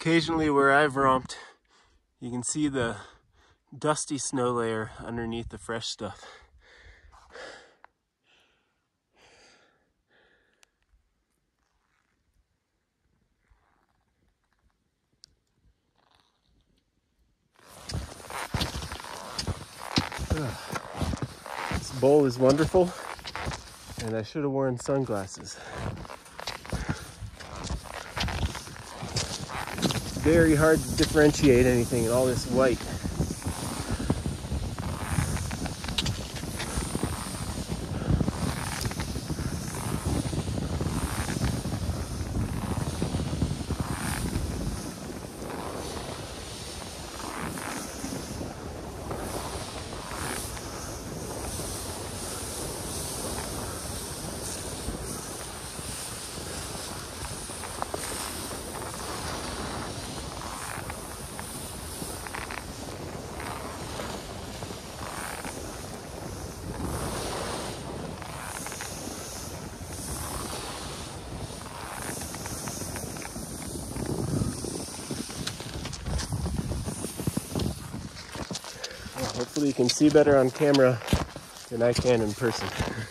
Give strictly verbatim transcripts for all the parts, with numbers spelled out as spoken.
Occasionally where I've romped, you can see the dusty snow layer underneath the fresh stuff. This bowl is wonderful, and I should have worn sunglasses. Very hard to differentiate anything in all this white. Hopefully you can see better on camera than I can in person.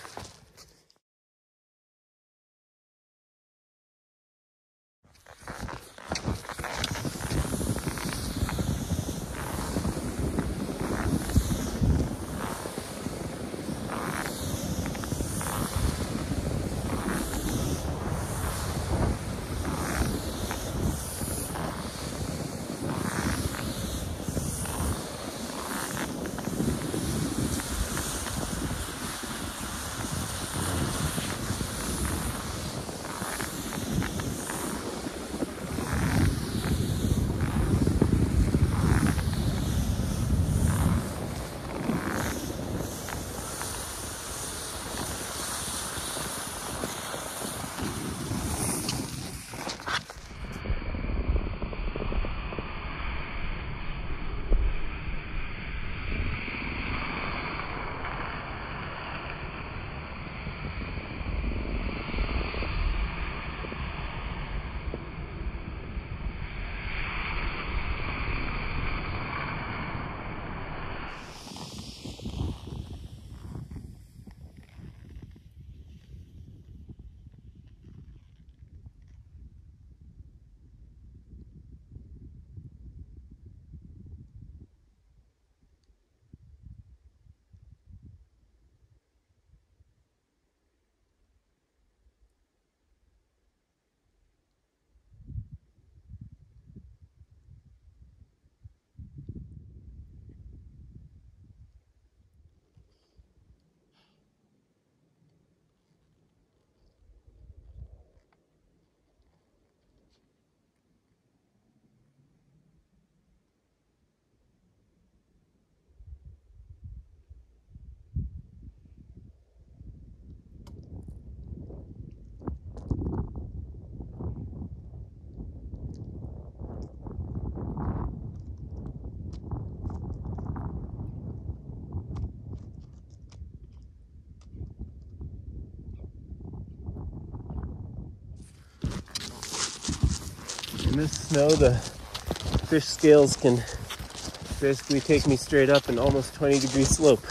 In this snow, the fish scales can basically take me straight up an almost twenty degree slope.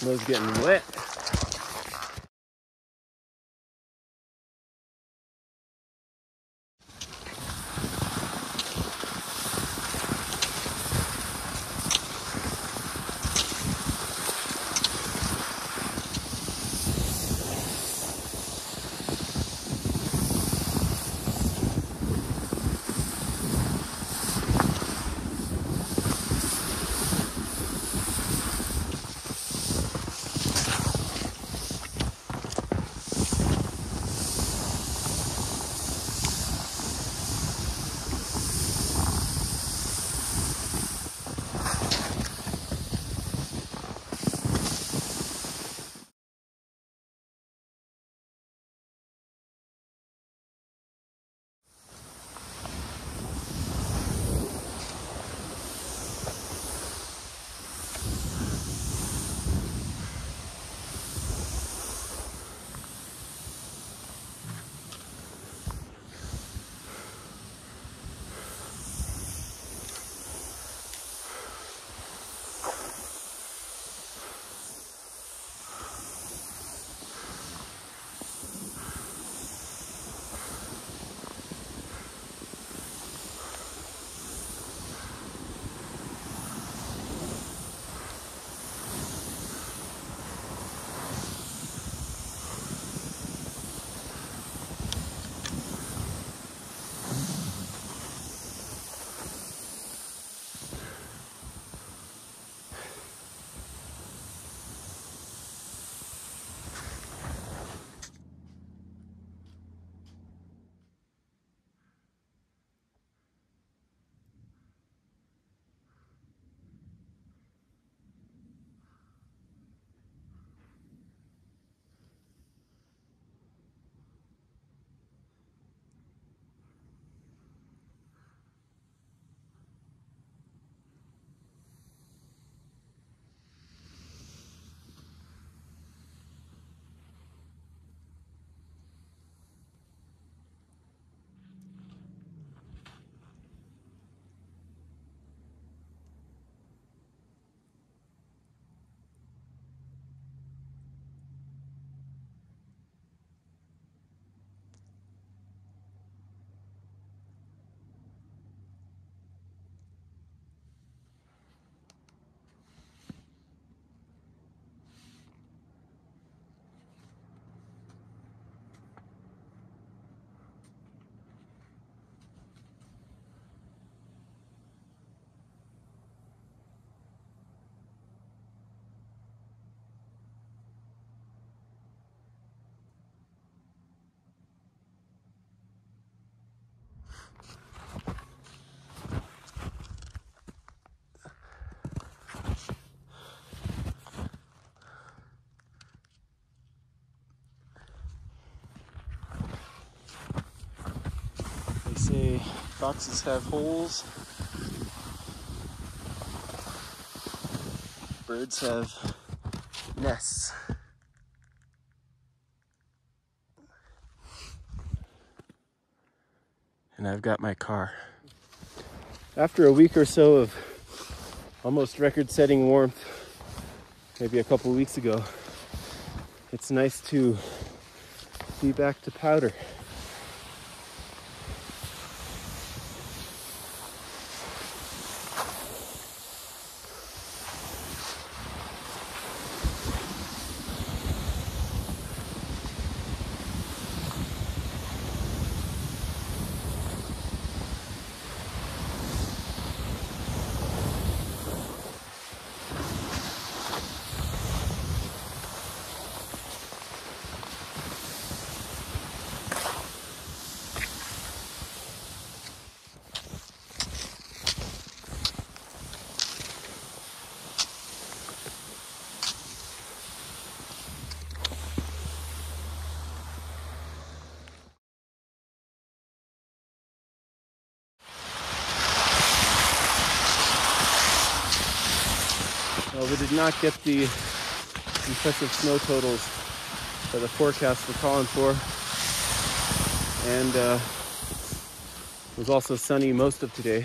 Snow's getting wet. Say foxes have holes, birds have nests. And I've got my car. After a week or so of almost record-setting warmth, maybe a couple weeks ago, it's nice to be back to powder. Well, we did not get the impressive snow totals that the forecasts were calling for. And uh, it was also sunny most of today.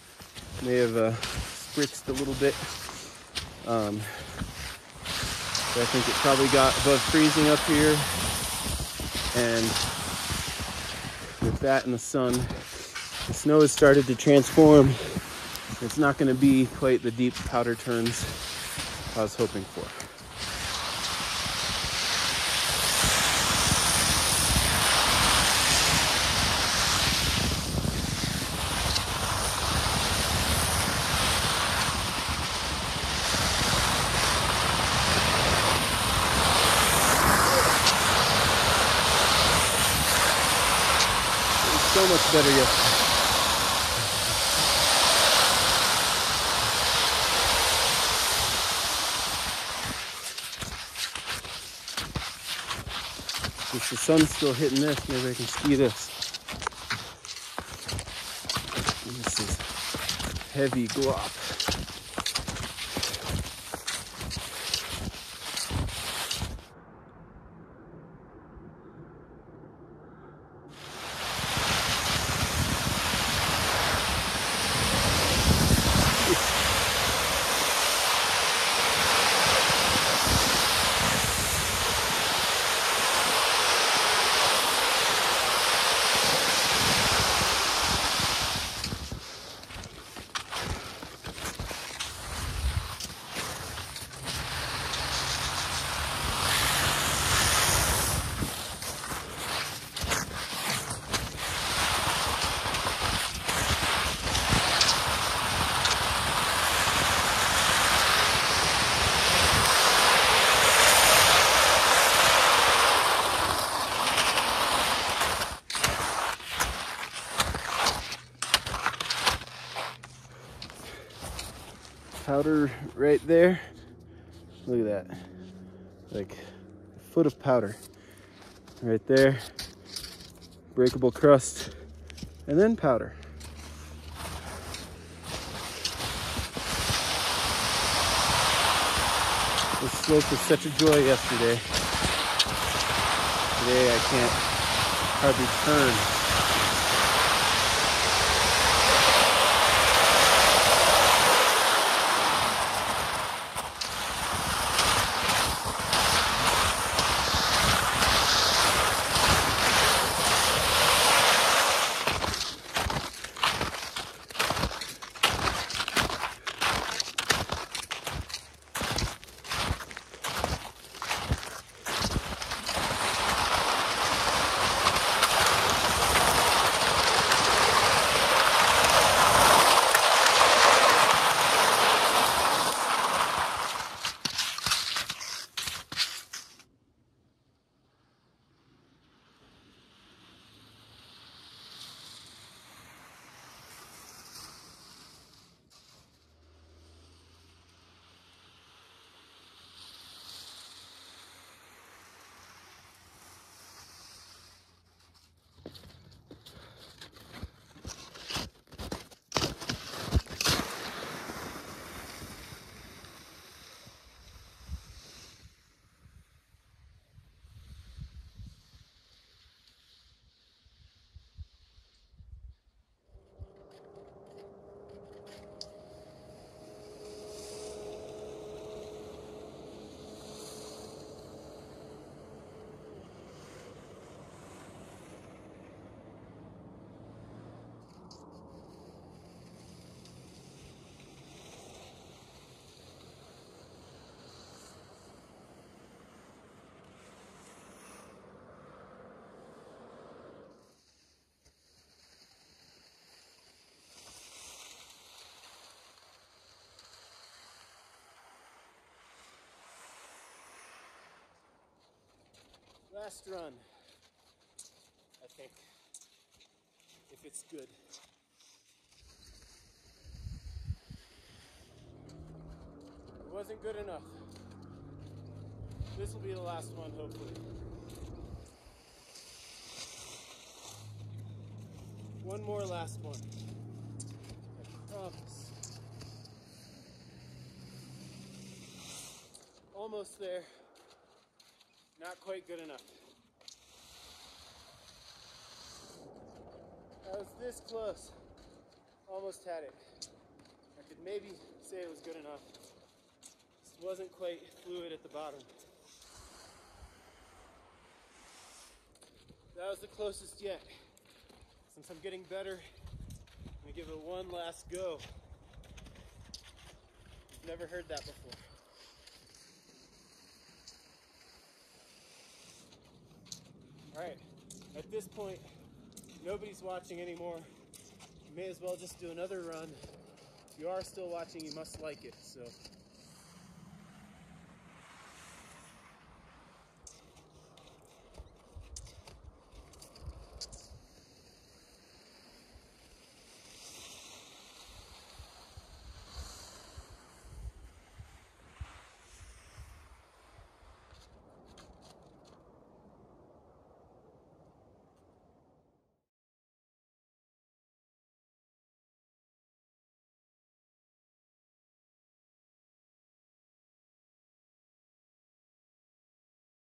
May have uh, spritzed a little bit. Um, I think it probably got above freezing up here, and with that in the sun, the snow has started to transform. It's not going to be quite the deep powder turns I was hoping for. So much better yesterday. Since the sun's still hitting this, maybe I can ski this. And this is heavy glop. Powder right there. Look at that. Like a foot of powder right there. Breakable crust, and then powder. This slope was such a joy yesterday. Today I can't hardly turn. Last run, I think, if it's good. It wasn't good enough. This will be the last one, hopefully. One more last one. I promise. Almost there. Not quite good enough. I was this close. Almost had it. I could maybe say it was good enough. Just wasn't quite fluid at the bottom. That was the closest yet. Since I'm getting better, I'm gonna give it one last go. I've never heard that before. All right, at this point, nobody's watching anymore. You may as well just do another run. If you are still watching, you must like it. So